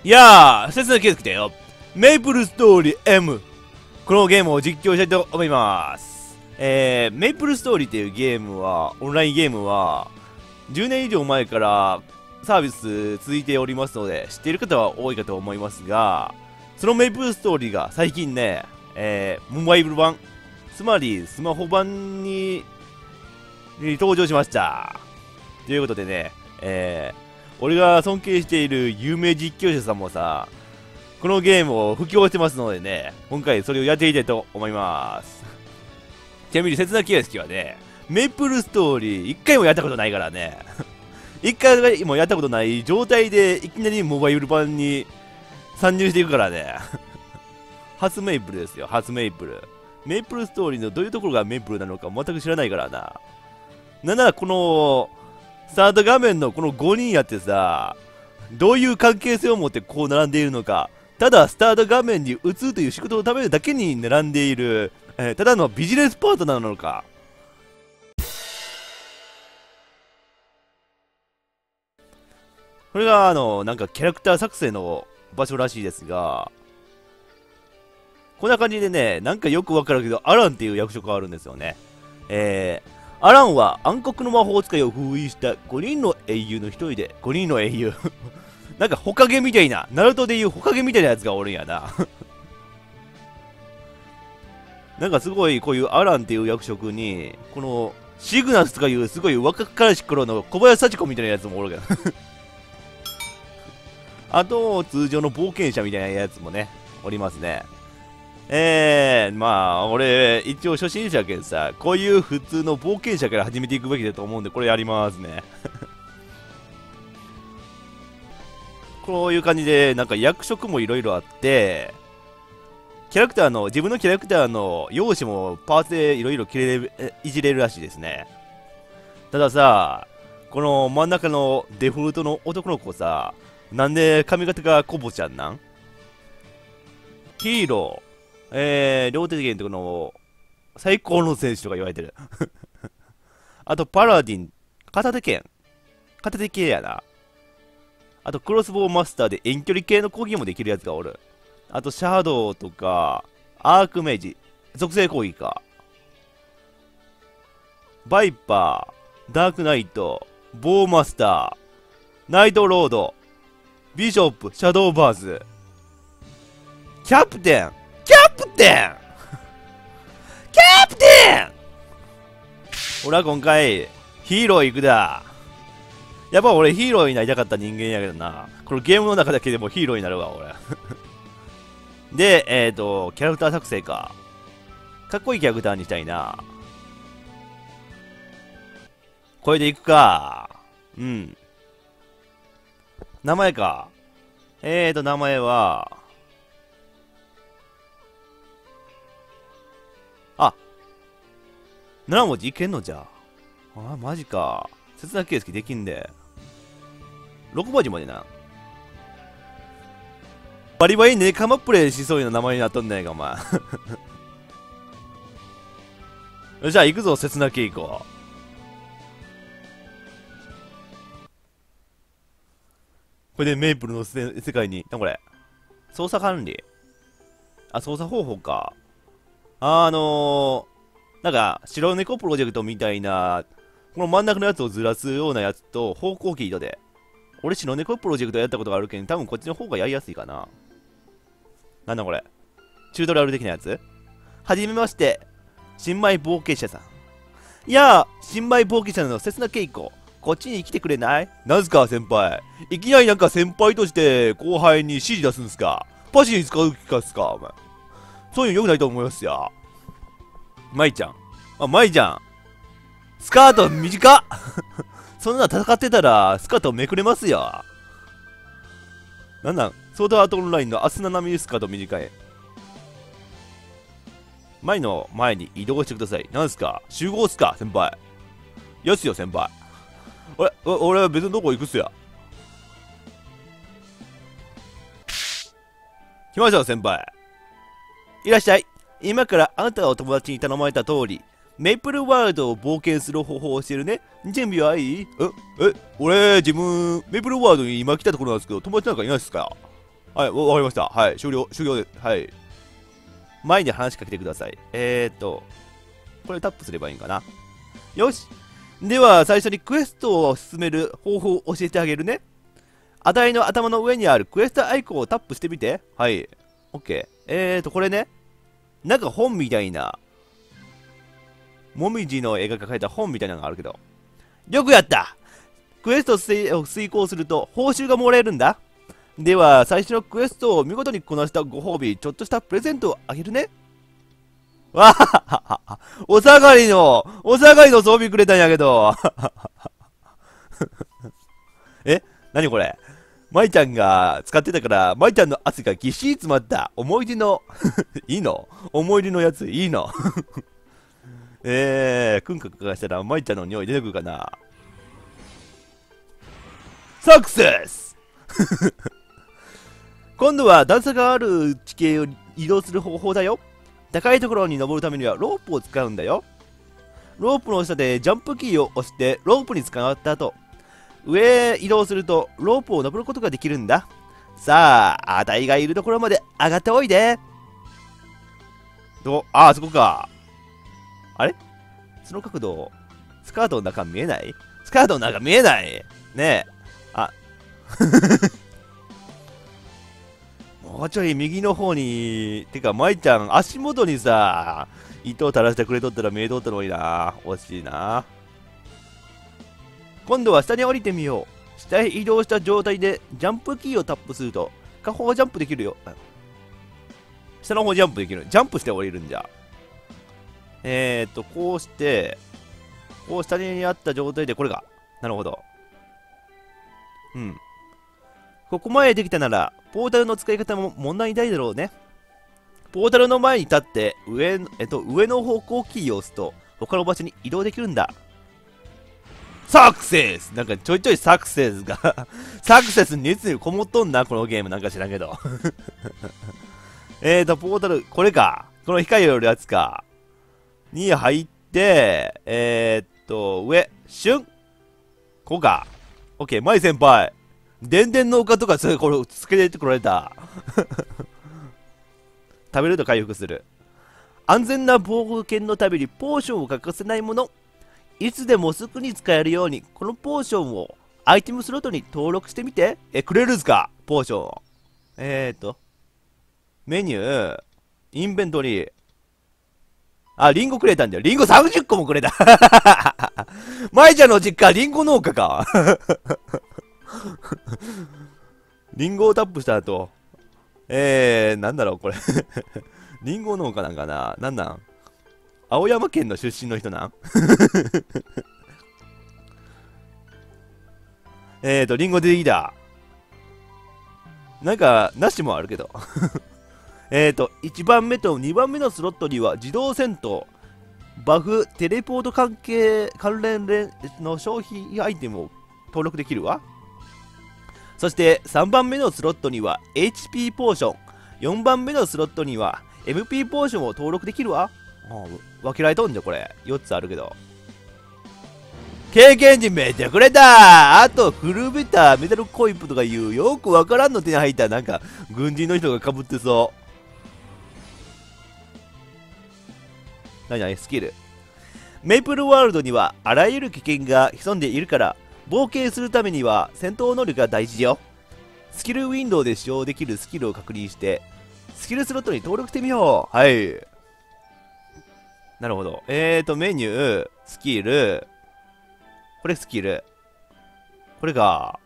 いやー、切なケース来たよ。メイプルストーリー M。このゲームを実況したいと思います。メイプルストーリーっていうゲームは、オンラインゲームは、10年以上前からサービス続いておりますので、知っている方は多いかと思いますが、そのメイプルストーリーが最近ね、モバイル版、つまりスマホ版に登場しました。ということでね、俺が尊敬している有名実況者さんもさ、このゲームを布教してますのでね、今回それをやっていきたいと思います。ちなみに切な清介はね、メイプルストーリー一回もやったことないからね。一回もやったことない状態でいきなりモバイル版に参入していくからね。初メイプルですよ、初メイプル。メイプルストーリーのどういうところがメイプルなのか全く知らないからな。なんならこのスタート画面のこの5人やってさ、どういう関係性を持ってこう並んでいるのか、ただスタート画面に移るという仕事のためだけに並んでいる、ただのビジネスパートナーなのか。これがなんかキャラクター作成の場所らしいですが、こんな感じでね、なんかよくわかるけど、アランっていう役職があるんですよね。アランは暗黒の魔法使いを封印した5人の英雄の一人で、5人の英雄。なんかホカゲみたいな、ナルトでいうホカゲみたいなやつがおるんやな。なんかすごいこういうアランっていう役職に、このシグナスとかいうすごい若かりし頃の小林幸子みたいなやつもおるけど。あと、通常の冒険者みたいなやつもね、おりますね。まあ、俺、一応初心者やけどさ、こういう普通の冒険者から始めていくべきだと思うんで、これやりますね。こういう感じで、なんか役職もいろいろあって、キャラクターの、自分のキャラクターの容姿もパーツでいろいろいじれるらしいですね。たださ、この真ん中のデフォルトの男の子さ、なんで髪型がコボちゃんなん？ヒーロー。両手剣とこの最高の選手とか言われてる。あとパラディン、片手剣。片手系やな。あとクロスボウマスターで遠距離系の攻撃もできるやつがおる。あとシャドウとか、アークメイジ、属性攻撃か。バイパー、ダークナイト、ボウマスター、ナイトロード、ビショップ、シャドウバーズ、キャプテンキャプテンキャプテン俺は今回、ヒーロー行くだ。やっぱ俺ヒーローになりたかった人間やけどな。このゲームの中だけでもヒーローになるわ、俺。で、キャラクター作成か。かっこいいキャラクターにしたいな。これでいくか。うん。名前か。名前は、7文字いけんのじゃ。あ、マジか。切な形式できんで。6文字までな。バリバリネカマプレイしそうな名前になっとんねんか、お前。じゃあ行くぞ、切な系行こう。これでメイプルの世界に、これ。操作管理。あ、操作方法か。なんか、白猫プロジェクトみたいな、この真ん中のやつをずらすようなやつと、方向キーで。俺、白猫プロジェクトやったことがあるけど、多分こっちの方がやりやすいかな。なんだこれ。チュートリアル的なやつ？はじめまして。新米冒険者さん。いやあ、新米冒険者の切な稽古。こっちに来てくれない？なんすか、先輩。いきなりなんか先輩として後輩に指示出すんすか？パシに使う気かすか、お前。そういうの良くないと思いますよ。マイちゃん。あ、マイちゃん。スカート短っそんな戦ってたら、スカートめくれますよ。なんなんソードアートオンラインのアスナナミスカート短い。マイの前に移動してください。なんすか集合っすか先輩。よしよ、先輩。俺は別のとこ行くっすよ。来ましたよ、先輩。いらっしゃい。今からあなたがお友達に頼まれた通り、メイプルワールドを冒険する方法を教えるね。準備はいい？俺、自分、メイプルワールドに今来たところなんですけど、友達なんかいないっすか？ はい、わかりました。はい、終了です。はい。前に話しかけてください。これタップすればいいんかな。よし。では、最初にクエストを進める方法を教えてあげるね。値台の頭の上にあるクエストアイコンをタップしてみて。はい。OK。これね。なんか本みたいな、もみじの絵が描かれた本みたいなのがあるけど。よくやった。クエストを遂行すると報酬がもらえるんだ。では、最初のクエストを見事にこなしたご褒美、ちょっとしたプレゼントをあげるね。わははは。お下がりの装備くれたんやけど。なにこれ。舞ちゃんが使ってたから、舞ちゃんの汗がぎっしり詰まった思い出のいいの思い出のやついいのくんかくがしたら舞ちゃんの匂い出てくるかな。サクセス今度は段差がある地形を移動する方法だよ。高いところに登るためにはロープを使うんだよ。ロープの下でジャンプキーを押してロープに捕まった後、上へ移動するとロープを登ることができるんだ。さあ、あたいがいるところまで上がっておいで。そこか。あれその角度、スカートの中見えない？スカートの中見えない？ねえ。もうちょい右の方に、てか、舞ちゃん、足元にさ、糸を垂らしてくれとったら見えとったのにな。惜しいな。今度は下に降りてみよう。下へ移動した状態でジャンプキーをタップすると下方ジャンプできるよ。下の方ジャンプできる。ジャンプして降りるんじゃ。こうして、こう下にあった状態でこれが。なるほど。うん。ここまでできたなら、ポータルの使い方も問題ないだろうね。ポータルの前に立って上の方向キーを押すと他の場所に移動できるんだ。サクセスなんかちょいちょいサクセスがサクセスに熱にこもっとんな、このゲームなんか知らんけどポータル、これか。この光よるやつか。に入って、上、シュンこうか。オッケー、舞先輩。電電の丘とかこれ、つけてってこられた。食べると回復する。安全な冒険のためにポーションを欠かせないもの。いつでもすぐに使えるように、このポーションをアイテムスロットに登録してみて。くれるんすかポーションを。メニュー、インベントリー。リンゴくれたんだよ。リンゴ30個もくれた。舞ちゃんの実家、リンゴ農家か。リンゴをタップした後、なんだろう、これ。リンゴ農家なんかな。なんなん青山県の出身の人なんリンゴ出てきた。なんか、なしもあるけど。1番目と2番目のスロットには自動戦闘、バフ、テレポート関連の消費アイテムを登録できるわ。そして3番目のスロットには HP ポーション、4番目のスロットには MP ポーションを登録できるわ。分けられとんじゃこれ。4つあるけど。経験値めっちゃくれた。あと、古びたメタルコイプとかいうよくわからんの手に入ったなんか軍人の人がかぶってそう。何スキル。メイプルワールドにはあらゆる危険が潜んでいるから、冒険するためには戦闘能力が大事よ。スキルウィンドウで使用できるスキルを確認して、スキルスロットに登録してみよう。はい。なるほど。メニュー、スキル、これスキル。これが、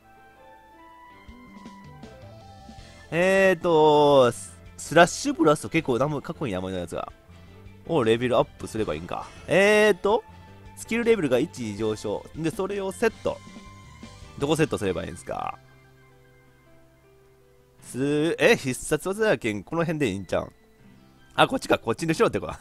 スラッシュプラスと結構かっこいい名前のやつが。をレベルアップすればいいんか。スキルレベルが1上昇。で、それをセット。どこセットすればいいんですか？必殺技やけん、この辺でいいんちゃうん？こっちか、こっちにしろってこと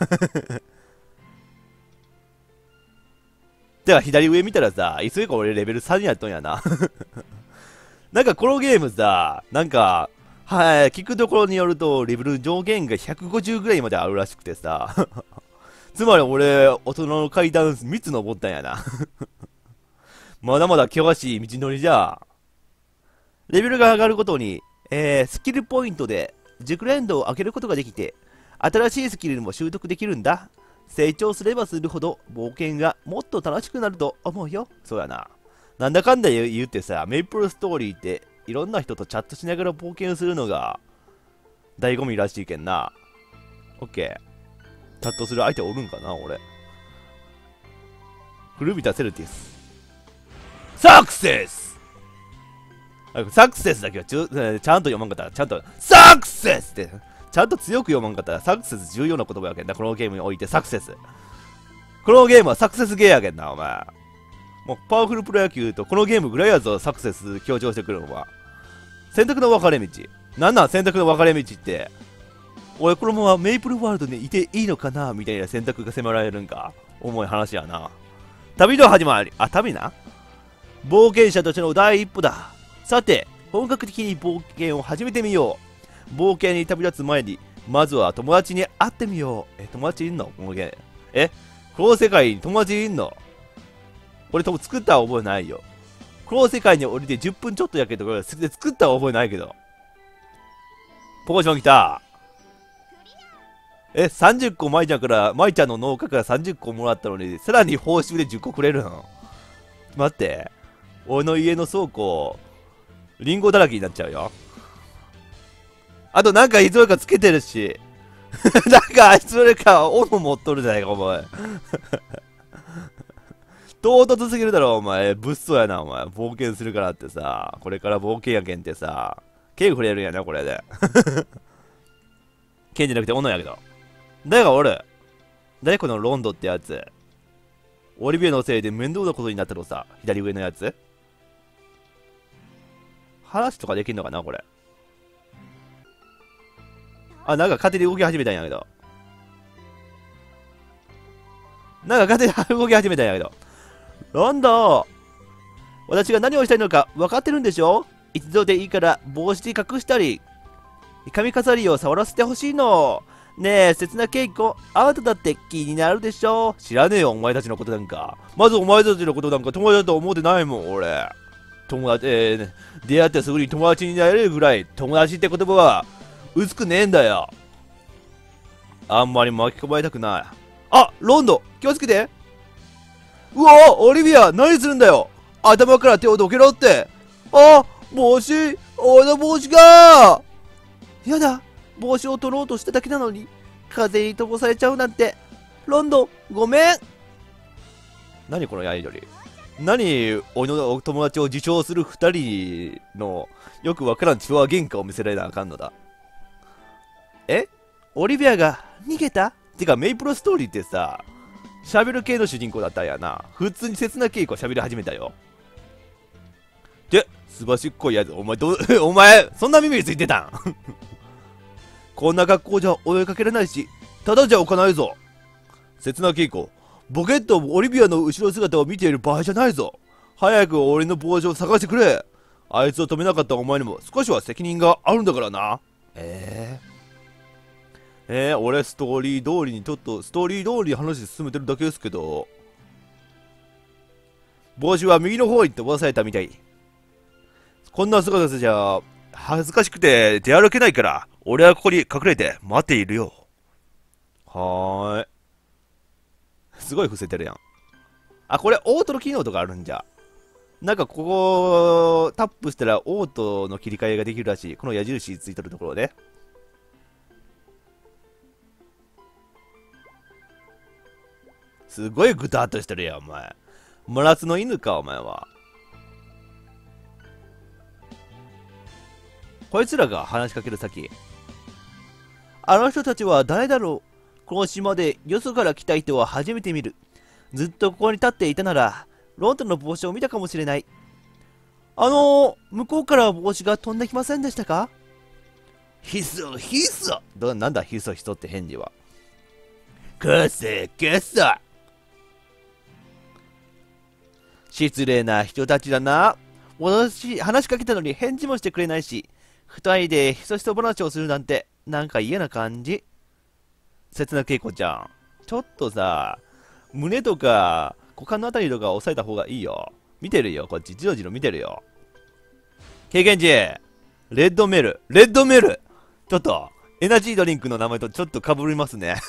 では、左上見たらさ、いつか俺レベル3にやっとんやな。なんかこのゲームさ、なんか、聞くところによると、レベル上限が150ぐらいまであるらしくてさ。つまり俺、大人の階段3つ登ったんやな。まだまだ険しい道のりじゃ。レベルが上がるごとに、 スキルポイントで熟練度を上げることができて、新しいスキルも習得できるんだ。成長すればするほど冒険がもっと楽しくなると思うよ。そうやな。なんだかんだ言ってさ、メイプルストーリーっていろんな人とチャットしながら冒険するのが醍醐味らしいけんな。オッケー。チャットする相手おるんかな、俺。古びたセルティス。サクセスサクセスだけはちゃんと読まんかったら、ちゃんと、サクセスって、ちゃんと強く読まんかったら、サクセス重要な言葉やけんな、このゲームにおいてサクセス。このゲームはサクセスゲーやけんな、お前。もうパワフルプロ野球とこのゲームぐらいやぞ、サクセス強調してくるのは。選択の分かれ道。なん選択の分かれ道って。俺このままメイプルワールドにいていいのかなみたいな選択が迫られるんか。重い話やな。旅の始まり。旅な。冒険者としての第一歩だ。さて、本格的に冒険を始めてみよう。冒険に旅立つ前に、まずは友達に会ってみよう。友達いんのこのゲーム。この世界に友達いんの？俺作った覚えないよ。この世界に降りて10分ちょっとやけど、作った覚えないけど。ポーション来た。30個舞ちゃんの農家から30個もらったのに、さらに報酬で10個くれるの？待って。俺の家の倉庫、リンゴだらけになっちゃうよ。あとなんかいつの間にかつけてるし。なんかあいつの間か斧持っとるじゃないか、お前。唐突すぎるだろ、お前。物騒やな、お前。冒険するからってさ。これから冒険やけんってさ。剣触れるんやな、これで。剣じゃなくて斧やけど。誰がおる？誰このロンドってやつ。オリビアのせいで面倒なことになったのさ。左上のやつ。話とかできんのかな、これ。なんか勝手に動き始めたんやけど。ロンド、私が何をしたいのか分かってるんでしょ？一度でいいから帽子に隠したり、髪飾りを触らせてほしいの。ねえ、刹那稽古、あなただって気になるでしょ？知らねえよ、お前たちのことなんか。まずお前たちのことなんか友達だと思ってないもん、俺。友達、出会ってすぐに友達になれるぐらい、友達って言葉は薄くねえんだよ。あんまり巻き込まれたくない。ロンド、気をつけて。うわ、オリビア、何するんだよ。頭から手をどけろって。帽子、俺の帽子が。やだ、帽子を取ろうとしただけなのに、風に飛ばされちゃうなんて。ロンド、ごめん。何このやりとり。何、俺の友達を自称する二人のよくわからん血話喧嘩を見せられなあかんのだ。オリビアが逃げた？てかメイプルストーリーってさ、喋る系の主人公だったんやな。普通に切な稽古喋り始めたよ。すばしっこいやつ。お前、そんな耳ついてたん？こんな格好じゃ追いかけられないし、ただじゃ置かないぞ。切な稽古。ボケットオリビアの後ろ姿を見ている場合じゃないぞ。早く俺の帽子を探してくれ。あいつを止めなかったお前にも少しは責任があるんだからな。俺ストーリー通り話進めてるだけですけど、帽子は右の方に飛ばされたみたい。こんな姿じゃ恥ずかしくて出歩けないから、俺はここに隠れて待っているよ。はーい。すごい伏せてるやん。これオートの機能とかあるんじゃ。なんかここタップしたらオートの切り替えができるらしい。この矢印ついてるところで。すごいグタッとしてるやん、お前。真夏の犬か、お前は。こいつらが話しかける先。あの人たちは誰だろう？この島でよそから来た人は初めて見る。ずっとここに立っていたなら、ロンドンの帽子を見たかもしれない。向こうから帽子が飛んできませんでしたか？ひそひそ。なんだひそひそって返事は。くせくそ。失礼な人たちだな。私、話しかけたのに返事もしてくれないし、二人でひそひそ話をするなんて、なんか嫌な感じ。切な稽古ちゃん。ちょっとさ、胸とか、股間のあたりとか押さえた方がいいよ。見てるよ、こっち。じろじろ見てるよ。経験値。 レッドメル。レッドメルちょっと、エナジードリンクの名前とちょっと被りますね。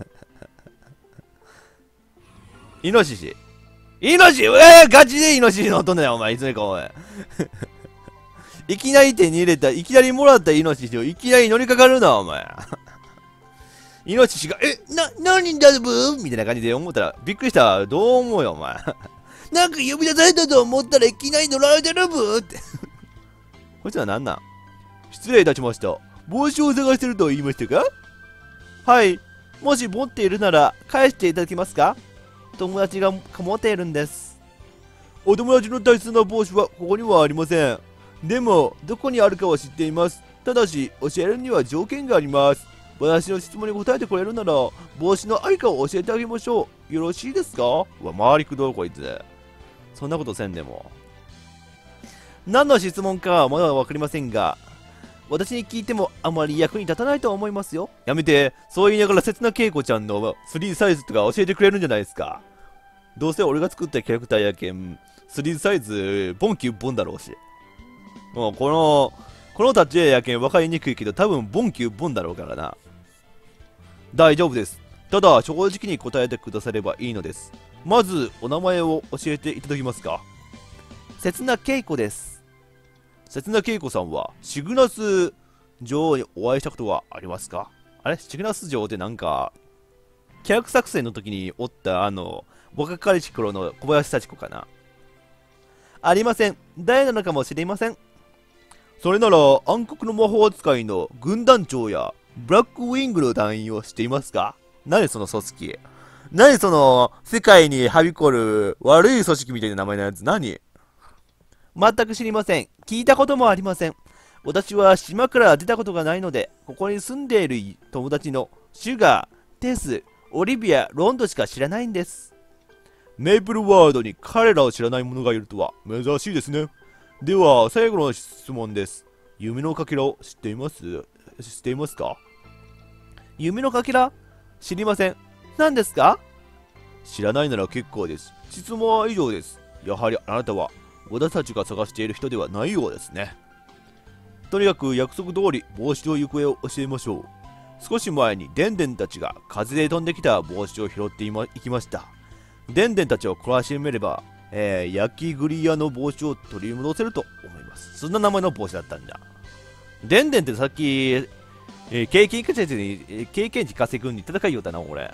イノシシ。ガチでイノシシ乗っとんねん、お前。いつめか、おい。いきなり手に入れた、いきなりもらったイノシシをいきなり乗りかかるな、お前。イノシシが、何だブみたいな感じで思ったら、びっくりした。どう思うよ、お前。なんか呼び出されたと思ったらいきなり乗られてるブって。こいつは何なん？失礼いたしました。帽子を探してると言いましたか？はい。もし持っているなら返していただけますか？友達が持っているんです。お友達の大切な帽子はここにはありません。でも、どこにあるかは知っています。ただし、教えるには条件があります。私の質問に答えてくれるなら、帽子のありかを教えてあげましょう。よろしいですか？うわ、回りくどいこいつ。そんなことせんでも。何の質問かはまだわかりませんが、私に聞いてもあまり役に立たないと思いますよ。やめて、そう言いながら刹那恵子ちゃんの3サイズとか教えてくれるんじゃないですか。どうせ俺が作ったキャラクターやけん、3サイズ、ボンキュッボンだろうし。もうこの立ち絵やけん分かりにくいけど、多分ボンキュッボンだろうからな。大丈夫です。ただ、正直に答えてくださればいいのです。まず、お名前を教えていただけますか？刹那恵子です。刹那恵子さんはシグナス女王にお会いしたことはありますか？あれシグナス女王ってなんか、キャラク作戦の時におった若かりし頃の小林幸子かな？ありません。誰なのかもしれません。それなら暗黒の魔法使いの軍団長やブラックウィングの団員を知っていますか？何その組織？何その世界にはびこる悪い組織みたいな名前のやつ？何？全く知りません。聞いたこともありません。私は島から出たことがないので、ここに住んでいる友達のシュガー、テス、オリビア、ロンドしか知らないんです。メイプルワールドに彼らを知らない者がいるとは珍しいですね。では、最後の質問です。夢のかけらを知っていますか？夢のかけら？知りません。何ですか？知らないなら結構です。質問は以上です。やはりあなたは私たちが探している人ではないようですね。とにかく約束通り帽子の行方を教えましょう。少し前にデンデンたちが風で飛んできた帽子を拾っていきました。デンデンたちを懲らしめれば、焼き栗屋の帽子を取り戻せると思います。そんな名前の帽子だったんだ。デンデンってさっき、経験値稼ぐんに戦いよったな、俺。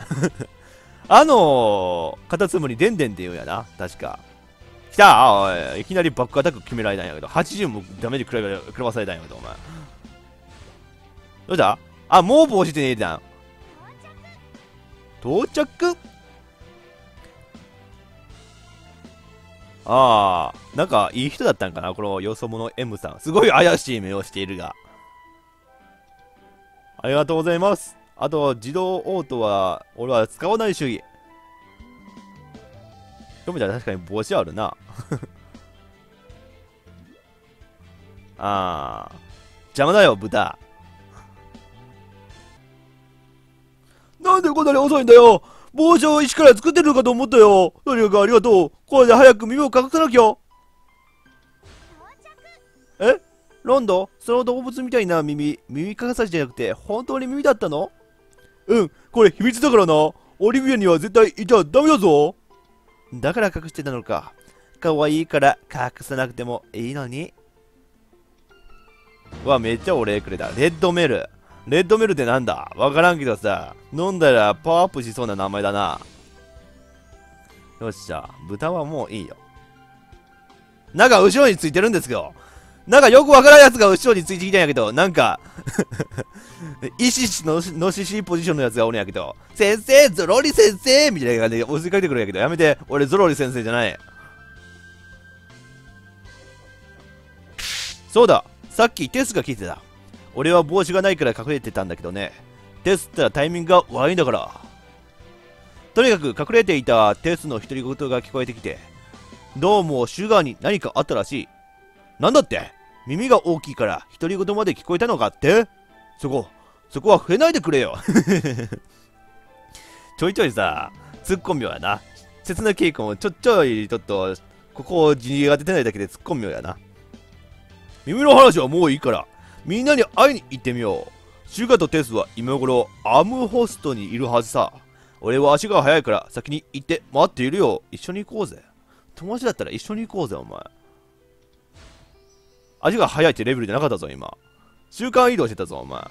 カタツムリデンデンって言うんやな、確か。来たおい、いきなりバックアタック決められたんやけど、80もダメージ食らわされたんやけど、お前。どうだ？あ、もう帽子でねえじゃん。到着？なんかいい人だったんかな、このよそ者 M さん。すごい怪しい目をしているが。ありがとうございます。あと、自動オートは、俺は使わない主義。読めたら確かに帽子あるな。邪魔だよ、豚。なんでこんなに遅いんだよ。帽子を一から作ってるのかと思ったよ。とにかくありがとう。これで早く耳を隠さなきゃ。え？ロンド？その動物みたいな耳隠さじゃなくて、本当に耳だったの？うん、これ秘密だからな。オリビアには絶対いちゃダメだぞ。だから隠してたのか。かわいいから隠さなくてもいいのに。うわ、めっちゃお礼くれた。レッドメル。レッドメルってなんだ？わからんけどさ、飲んだらパワーアップしそうな名前だな。よっしゃ、豚はもういいよ。なんか後ろについてるんですよ。なんかよくわからんやつが後ろについてきたんやけど、なんかイシシのシシポジションのやつがおるんやけど、先生、ゾロリ先生みたいな感じで押しかけてくるんやけど、やめて、俺ゾロリ先生じゃない。そうだ、さっきテスが聞いてた。俺は帽子がないから隠れてたんだけどね。テスったらタイミングが悪いんだから。とにかく隠れていたテスの独り言が聞こえてきて、どうもシュガーに何かあったらしい。なんだって？耳が大きいから独り言まで聞こえたのかって？そこは触れないでくれよ。ちょいちょいさ、突っ込みよやな。刹那稽古もちょっと、ここ字が出てないだけで突っ込みよやな。耳の話はもういいから、 みんなに会いに行ってみよう。シュガとテスは今頃アムホストにいるはずさ。俺は足が速いから先に行って待っているよ。一緒に行こうぜ。友達だったら一緒に行こうぜ、お前。足が速いってレベルじゃなかったぞ、今。瞬間移動してたぞ、お前。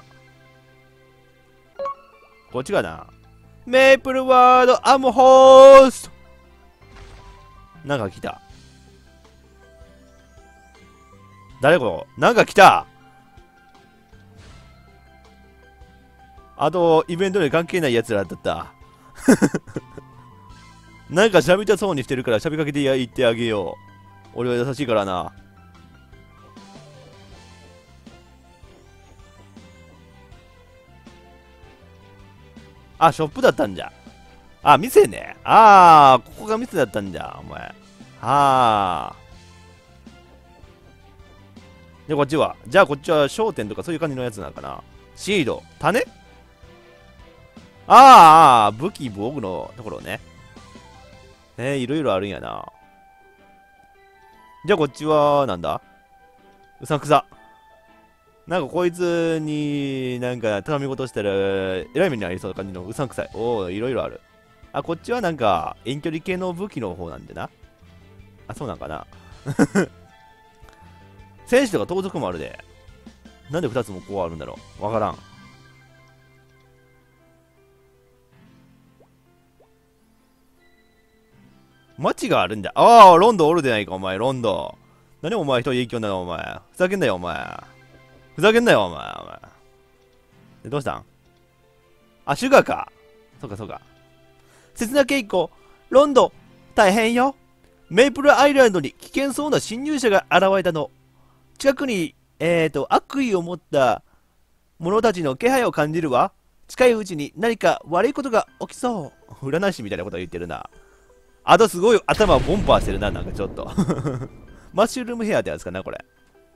こっちかな。メープルワードアムホースト。なんか来た。誰これ。なんか来た。あと、イベントに関係ない奴らだった。なんか喋りたそうにしてるから喋りかけて言ってあげよう。俺は優しいからな。あ、ショップだったんじゃ。あ、店ね。あー、ここが店だったんじゃ、お前。あー。で、こっちは。じゃあ、こっちは商店とかそういう感じのやつなのかな。シード。種あー、武器、防具のところね。いろいろあるんやな。じゃあ、こっちは、なんだうさんくさ。なんかこいつになんか頼み事したらえらい目にありそうな感じのうさんくさい。おお、いろいろある。あ、こっちはなんか遠距離系の武器の方なんでな。あ、そうなんかな。戦士とか盗賊もあるで。なんで2つもこうあるんだろう。わからん。街があるんだ。ああ、ロンドおるでないか、お前、ロンド。何お前一人影響なの、お前。ふざけんなよ、お前。ふざけんなよ、お前。でどうしたんあ、シュガーか。そうか、そうか。刹那稽古、ロンド、大変よ。メイプルアイランドに危険そうな侵入者が現れたの。近くに、悪意を持った者たちの気配を感じるわ。近いうちに何か悪いことが起きそう。占い師みたいなこと言ってるな。あとすごい頭ボンバーしてるな、なんかちょっと。マッシュルームヘアってやつかな、これ。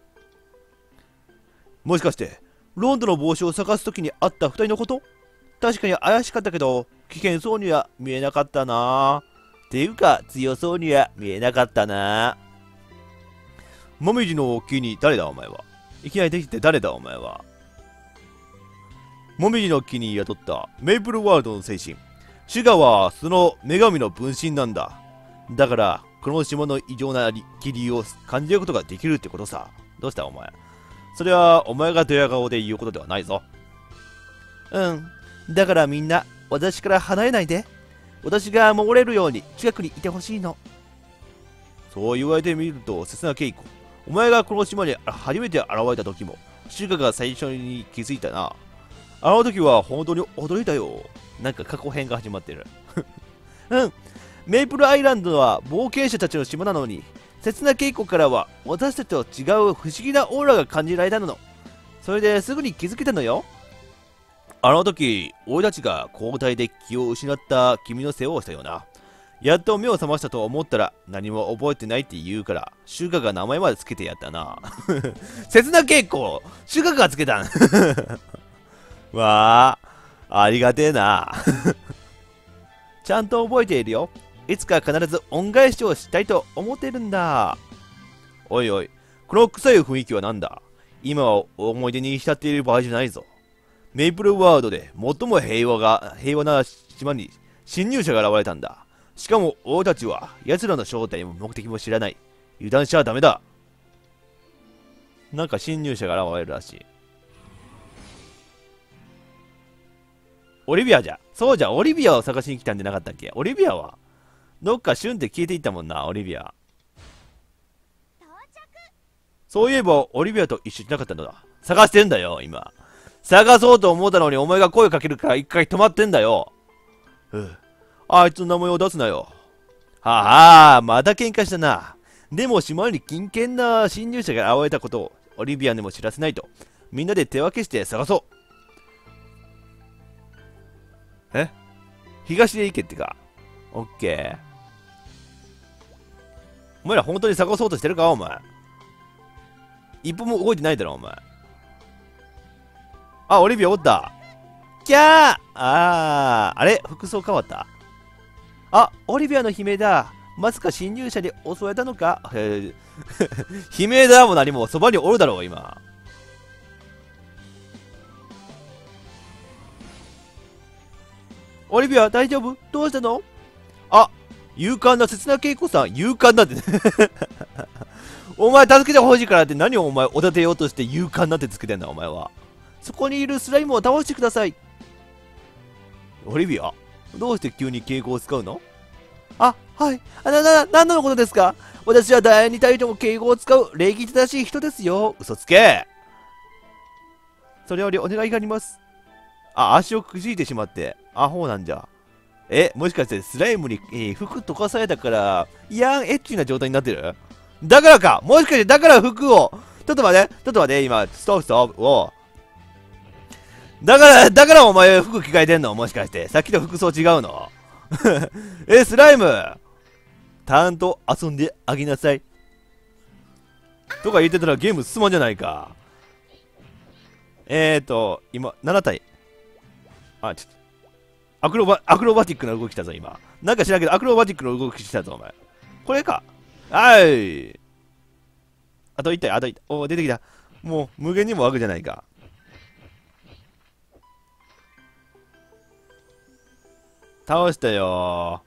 もしかして、ロンドの帽子を探すときにあった2人のこと？確かに怪しかったけど、危険そうには見えなかったな。っていうか、強そうには見えなかったな。もみじの木に誰だお前は。いきなりできて誰だお前は。もみじの木に宿ったメイプルワールドの精神。シュガはその女神の分身なんだ。だから、この島の異常な気流を感じることができるってことさ。どうしたお前。それはお前がドヤ顔で言うことではないぞ。うん。だからみんな、私から離れないで。私が守れるように近くにいてほしいの。そう言われてみると、切な稽古。お前がこの島に初めて現れた時も、シュガが最初に気づいたな。あの時は本当に驚いたよ。なんか過去編が始まってる。うん。メイプルアイランドは冒険者たちの島なのに、刹那渓谷からは私たちと違う不思議なオーラが感じられたの。それですぐに気づけたのよ。あの時、俺たちが交代で気を失った君の世話をしたよな。やっと目を覚ましたと思ったら何も覚えてないって言うから、シュガが名前までつけてやったな。刹那稽古、シュガがつけたん。わあ、ありがてえな。ちゃんと覚えているよ。いつか必ず恩返しをしたいと思ってるんだ。おいおい、この臭い雰囲気はなんだ。今は思い出に浸っている場合じゃないぞ。メイプルワールドで最も平和な島に侵入者が現れたんだ。しかも俺たちは奴らの正体も目的も知らない。油断しちゃダメだ。なんか侵入者が現れるらしい。オリビアじゃ。そうじゃ、オリビアを探しに来たんじゃなかったっけ。オリビアはどっかシュンって消えていったもんな、オリビア。そういえば、オリビアと一緒じゃなかったのだ。探してんだよ、今。探そうと思ったのにお前が声かけるから一回止まってんだよ。あいつの名前を出すなよ。はあ、また喧嘩したな。でも島に危険な侵入者が現れたことをオリビアにも知らせないと。みんなで手分けして探そう。東へ行けってか。オッケー。お前ら本当に探そうとしてるかお前。一歩も動いてないだろお前。あ、オリビアおった。キャーあれ服装変わった。あ、オリビアの悲鳴だ。まさか侵入者に襲われたのか悲鳴だも何もそばにおるだろう今。 オリビア、大丈夫？どうしたの？あ、勇敢な刹那恵子さん、勇敢だってお前助けてほしいからって何をお前おだてようとして勇敢なってつけてんだお前は。そこにいるスライムを倒してください。オリビア、どうして急に敬語を使うの？あ、はい。何のことですか？私は誰に対しても敬語を使う礼儀正しい人ですよ。嘘つけ。それよりお願いがあります。あ、足をくじいてしまって。アホなんじゃ。もしかしてスライムに、服溶かされたから、エッチな状態になってる？だからか、もしかしてだから服を、ちょっと待って、今、ストップ、だからお前服着替えてんの？もしかして。さっきと服装違うの？スライムちゃんと遊んであげなさい。とか言ってたらゲーム進まんじゃないか。今、7体。あ、ちょっと。アクロバティックな動きしたぞ、今。なんか知らんけど、アクロバティックな動きしたぞ、お前。これか。はい。あと1体。出てきた。もう、無限にも湧くじゃないか。倒したよ。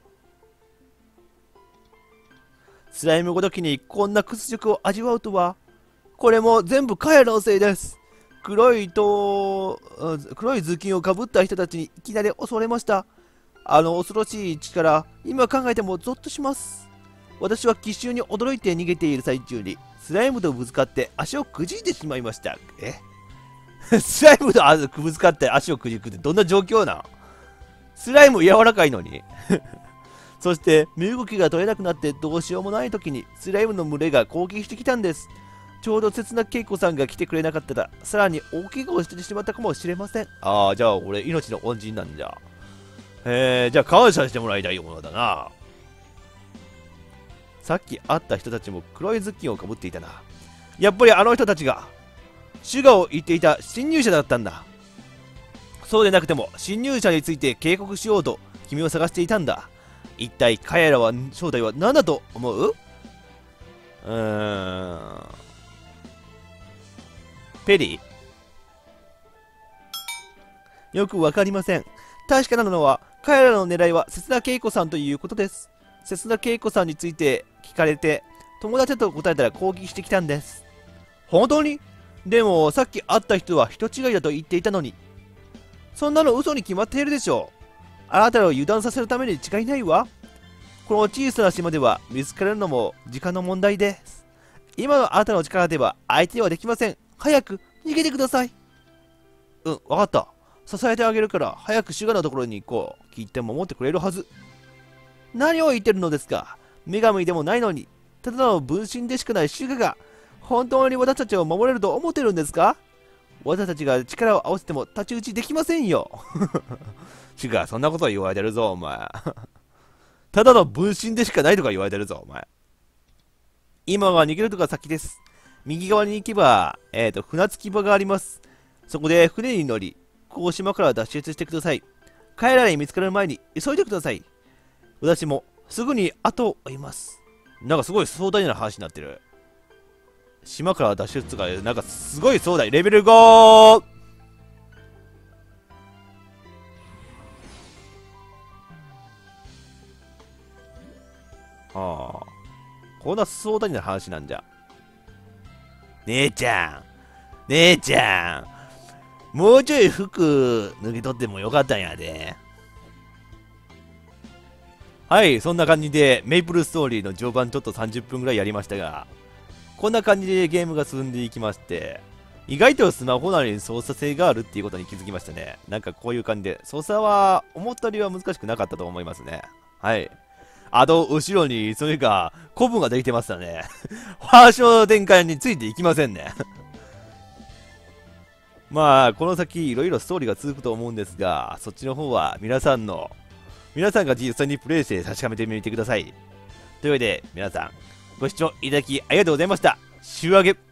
スライムごときにこんな屈辱を味わうとは。これも全部彼らのせいです。黒い頭巾をかぶった人たちにいきなり襲われました。あの恐ろしい力、今考えてもゾッとします。私は奇襲に驚いて逃げている最中に、スライムとぶつかって足をくじいてしまいました。スライムとぶつかって足をくじくってどんな状況なん？スライム柔らかいのにそして身動きが取れなくなってどうしようもない時にスライムの群れが攻撃してきたんです。ちょうど刹那恵子さんが来てくれなかったらさらに大怪我をしてしまったかもしれません。ああ、じゃあ俺命の恩人なんじゃ。じゃあ感謝してもらいたいものだな。さっき会った人たちも黒いズッキンをかぶっていたな。やっぱりあの人たちがシュガを言っていた侵入者だったんだ。そうでなくても侵入者について警告しようと君を探していたんだ。一体彼らは正体は何だと思う？ペリー？よくわかりません。確かなのは彼らの狙いは刹那恵子さんということです。刹那恵子さんについて聞かれて友達だと答えたら攻撃してきたんです。本当に？でもさっき会った人は人違いだと言っていたのに。そんなの嘘に決まっているでしょう。あなたを油断させるために違いないわ。この小さな島では見つかるのも時間の問題です。今のあなたの力では相手はできません。早く逃げてください。わかった。支えてあげるから早くシュガのところに行こう。きっと守ってくれるはず。何を言ってるのですか？女神でもないのに、ただの分身でしかないシュガが本当に私たちを守れると思ってるんですか？私たちが力を合わせても太刀打ちできませんよ。シュガ、そんなこと言われてるぞ、お前。ただの分身でしかないとか言われてるぞ、お前。今は逃げるとか先です。右側に行けば、船着き場があります。そこで船に乗り、ここ島から脱出してください。彼らに見つかる前に急いでください。私もすぐに後を追います。なんかすごい壮大な話になってる。島から脱出が、なんかすごい壮大。レベル 5！ ああ。こんな壮大な話なんじゃ。姉ちゃん、もうちょい服脱ぎ取ってもよかったんやで。はい、そんな感じでメイプルストーリーの序盤ちょっと30分ぐらいやりましたが、こんな感じでゲームが進んでいきまして、意外とスマホなりに操作性があるっていうことに気づきましたね。なんかこういう感じで、操作は思ったよりは難しくなかったと思いますね。はい。あと、後ろに、それか、古文ができてましたね。ファーションの展開についていきませんね。まあ、この先、いろいろストーリーが続くと思うんですが、そっちの方は皆さんが実際にプレイして確かめてみてください。というわけで、皆さん、ご視聴いただきありがとうございました。週上げ。